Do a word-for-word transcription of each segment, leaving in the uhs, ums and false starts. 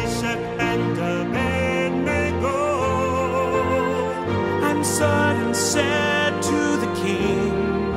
Meshach, and Abednego. And sudden said to the king,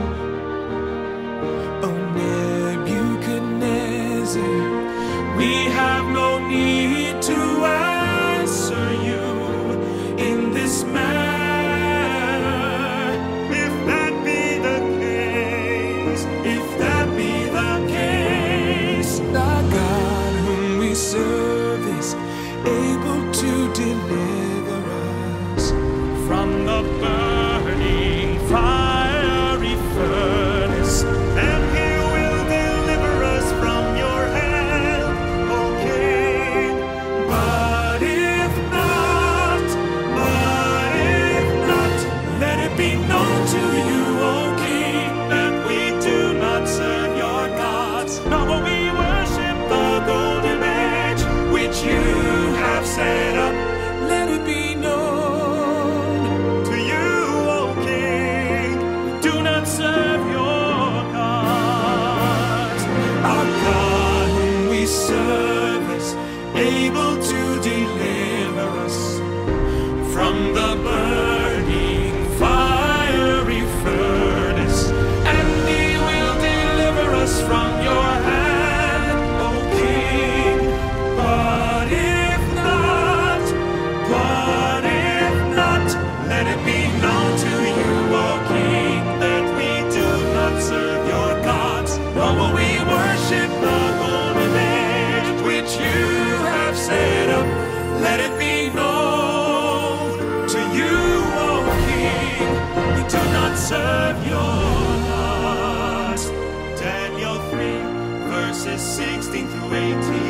O Nebuchadnezzar, we have no need to answer you in this matter. If that be the case, If that be the case, the God whom we serve is able to deliver us from the burning fiery furnace. and he will deliver us from your hand, O King. But if not, but if not, let it be known to you, O King, that we do not serve your gods, nor will we worship the golden image which you have set up. Let it be known, To you, O King, do not serve your gods. Our God whom we serve is able to deliver us from the burning fiery furnace, and he will deliver us from your hand, O King. But if not, but if not, let it be known to you, O King, that we do not serve your gods, nor will we worship the golden image which you have set up. Let it be known to you, O King, we do not serve your gods. Daniel three, verses sixteen through eighteen.